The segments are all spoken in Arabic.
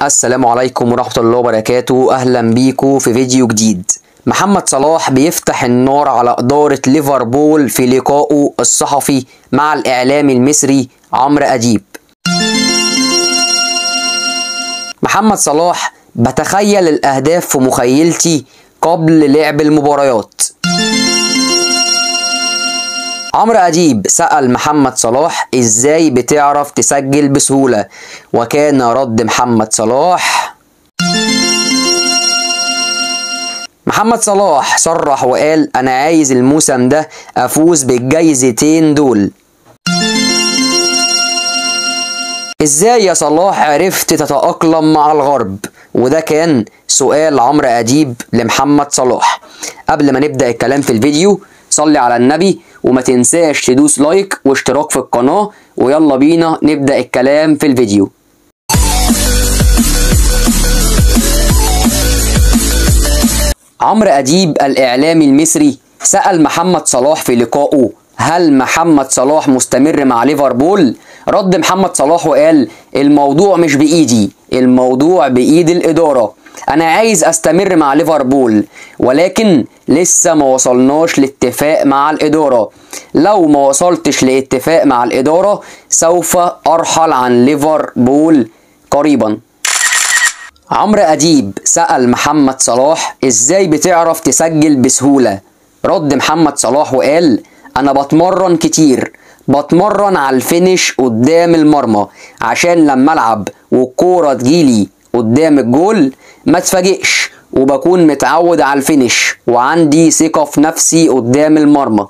السلام عليكم ورحمة الله وبركاته. أهلا بيكم في فيديو جديد. محمد صلاح بيفتح النار على إدارة ليفربول في لقائه الصحفي مع الإعلامي المصري عمرو أديب. محمد صلاح: بتخيل الأهداف في مخيلتي قبل لعب المباريات. عمرو أديب سأل محمد صلاح: إزاي بتعرف تسجل بسهولة؟ وكان رد محمد صلاح: محمد صلاح صرح وقال: أنا عايز الموسم ده أفوز بالجايزتين دول. إزاي يا صلاح عرفت تتأقلم مع الغرب؟ وده كان سؤال عمرو أديب لمحمد صلاح. قبل ما نبدأ الكلام في الفيديو صلي على النبي وما تنساش تدوس لايك واشتراك في القناة، ويلا بينا نبدأ الكلام في الفيديو. عمرو أديب الإعلامي المصري سأل محمد صلاح في لقائه: هل محمد صلاح مستمر مع ليفربول؟ رد محمد صلاح وقال: الموضوع مش بإيدي، الموضوع بإيد الإدارة. أنا عايز أستمر مع ليفربول ولكن لسه ما وصلناش لاتفاق مع الإدارة. لو ما وصلتش لاتفاق مع الإدارة سوف أرحل عن ليفربول قريبا. عمرو أديب سأل محمد صلاح: إزاي بتعرف تسجل بسهولة؟ رد محمد صلاح وقال: أنا بتمرن كتير، بتمرن على الفينش قدام المرمى عشان لما ألعب والكورة تجيلي قدام الجول ما تفاجئش، وبكون متعود على الفينش وعندي ثقة في نفسي قدام المرمى.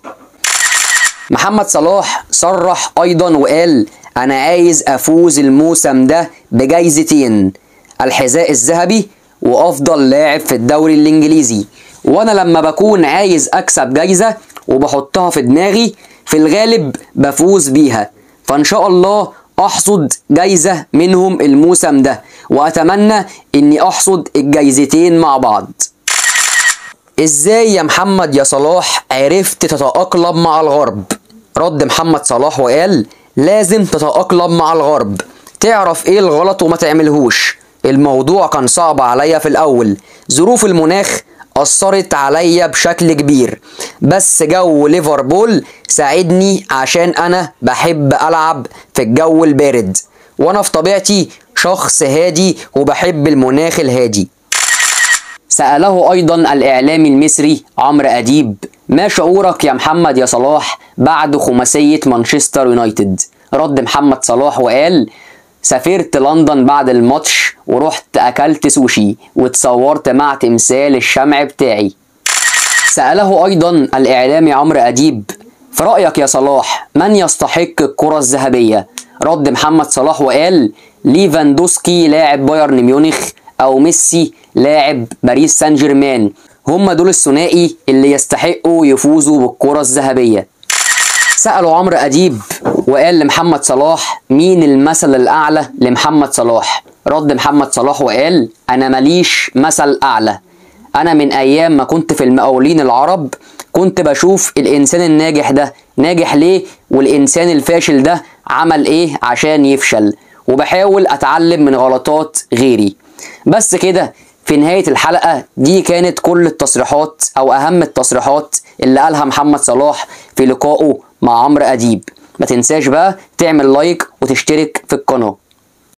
محمد صلاح صرح أيضا وقال: أنا عايز أفوز الموسم ده بجايزتين، الحذاء الذهبي وأفضل لاعب في الدوري الإنجليزي. وأنا لما بكون عايز أكسب جايزة وبحطها في دماغي في الغالب بفوز بيها، فإن شاء الله أحصد جايزة منهم الموسم ده، وأتمنى إني أحصد الجايزتين مع بعض. إزاي يا محمد يا صلاح عرفت تتأقلم مع الغرب؟ رد محمد صلاح وقال: لازم تتأقلم مع الغرب، تعرف إيه الغلط وما تعملهوش. الموضوع كان صعب عليا في الأول، ظروف المناخ أثرت عليا بشكل كبير، بس جو ليفربول ساعدني عشان أنا بحب ألعب في الجو البارد، وأنا في طبيعتي شخص هادي وبحب المناخ الهادي. سأله أيضا الإعلامي المصري عمرو أديب: ما شعورك يا محمد يا صلاح بعد خماسية مانشستر يونايتد؟ رد محمد صلاح وقال: سافرت لندن بعد الماتش ورحت أكلت سوشي واتصورت مع تمثال الشمع بتاعي. سأله أيضا الإعلامي عمرو أديب: في رأيك يا صلاح من يستحق الكرة الذهبية؟ رد محمد صلاح وقال: ليفاندوسكي لاعب بايرن ميونخ أو ميسي لاعب باريس سان جيرمان، هم دول الثنائي اللي يستحقوا يفوزوا بالكرة الذهبية. سألوا عمرو أديب وقال لمحمد صلاح: مين المثل الأعلى لمحمد صلاح؟ رد محمد صلاح وقال: أنا ماليش مثل أعلى، أنا من أيام ما كنت في المقاولين العرب كنت بشوف الإنسان الناجح ده ناجح ليه والإنسان الفاشل ده عمل إيه عشان يفشل، وبحاول أتعلم من غلطات غيري. بس كده في نهاية الحلقة دي كانت كل التصريحات أو أهم التصريحات اللي قالها محمد صلاح في لقائه مع عمرو أديب. ما تنساش بقى تعمل لايك وتشترك في القناة.